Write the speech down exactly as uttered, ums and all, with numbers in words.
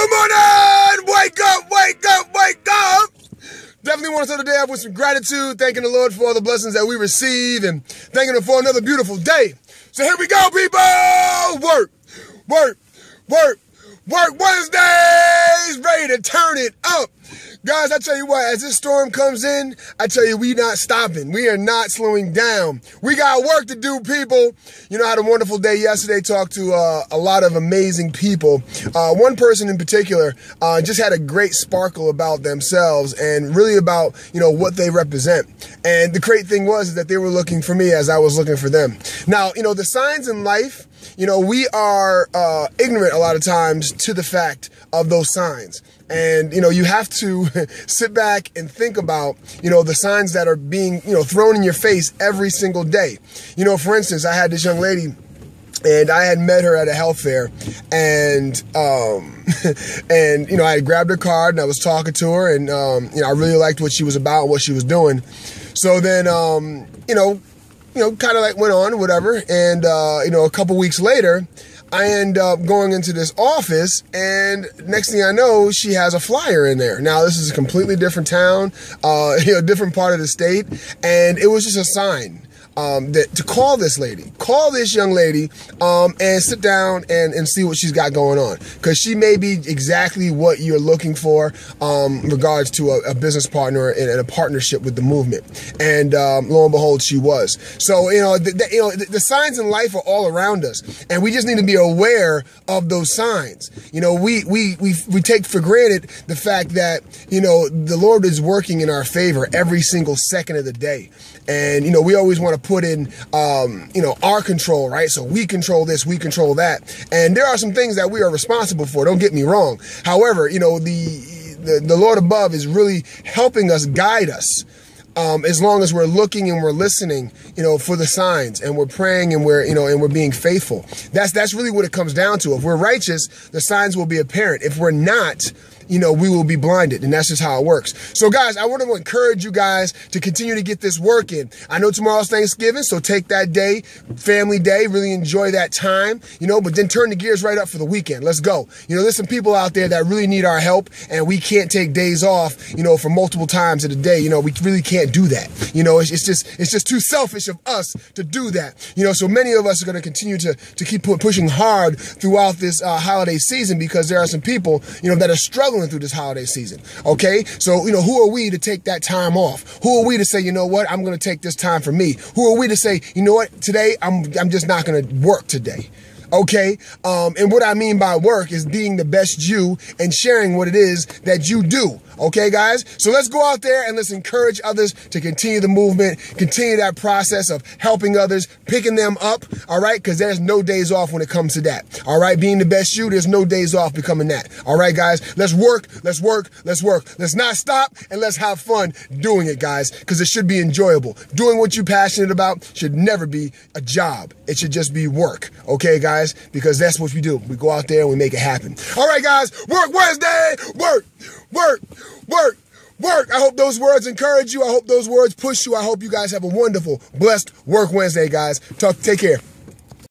Good morning! Wake up, wake up, wake up! Definitely want to start the day off with some gratitude, thanking the Lord for all the blessings that we receive and thanking Him for another beautiful day. So here we go, people! Work, work, work, work Wednesdays! Ready to turn it up. Guys, I tell you what, as this storm comes in, I tell you, we not stopping. We are not slowing down. We got work to do, people. You know, I had a wonderful day yesterday, talked to uh, a lot of amazing people. Uh, one person in particular uh, just had a great sparkle about themselves and really about, you know, what they represent. And the great thing was that they were looking for me as I was looking for them. Now, you know, the signs in life, you know, we are uh, ignorant a lot of times to the fact of those signs. And, you know, you have to sit back and think about, you know, the signs that are being, you know, thrown in your face every single day. You know, for instance, I had this young lady and I had met her at a health fair and, um, and, you know, I had grabbed her card and I was talking to her and, um, you know, I really liked what she was about and what she was doing. So then, um, you know, you know, kind of like went on, whatever. And, uh, you know, a couple weeks later, I end up going into this office, and next thing I know, she has a flyer in there. Now, this is a completely different town, uh, you know, different part of the state, and it was just a sign um, that to call this lady, call this young lady, um, and sit down and, and see what she's got going on, because she may be exactly what you're looking for um, in regards to a, a business partner and, and a partnership with the movement. And um, lo and behold, she was. So, you know, the, the, you know, the, the signs in life are all around us, and we just need to be aware of those signs. You know, we we we we take for granted the fact that, you know, the Lord is working in our favor every single second of the day. And, you know, we always want to put in, um, you know, our control, right? So we control this, we control that. And there are some things that we are responsible for, don't get me wrong. However, you know, the, the, the Lord above is really helping us, guide us. Um, as long as we're looking and we're listening, you know, for the signs, and we're praying and we're, you know, and we're being faithful. That's, that's really what it comes down to. If we're righteous, the signs will be apparent. If we're not, you know, we will be blinded, and that's just how it works. So guys, I want to encourage you guys to continue to get this work in. I know tomorrow's Thanksgiving, so take that day, family day, really enjoy that time, you know, but then turn the gears right up for the weekend. Let's go. You know, there's some people out there that really need our help, and we can't take days off, you know, for multiple times in a day. You know, we really can't do that. You know, it's, it's just, it's just too selfish of us to do that. You know, so many of us are going to continue to, to keep pushing hard throughout this uh, holiday season, because there are some people, you know, that are struggling through this holiday season. Okay. So, you know, who are we to take that time off? Who are we to say, you know what, I'm going to take this time for me? Who are we to say, you know what, today I'm, I'm just not going to work today. Okay. Um, and what I mean by work is being the best you and sharing what it is that you do. Okay, guys? So let's go out there and let's encourage others to continue the movement, continue that process of helping others, picking them up, all right? Because there's no days off when it comes to that, all right? Being the best you, there's no days off becoming that, all right, guys? Let's work, let's work, let's work. Let's not stop, and let's have fun doing it, guys, because it should be enjoyable. Doing what you're passionate about should never be a job. It should just be work, okay, guys? Because that's what we do. We go out there and we make it happen. All right, guys, work Wednesday, work, work, work, work. I hope those words encourage you. I hope those words push you. I hope you guys have a wonderful, blessed Work Wednesday, guys. Talk, take care.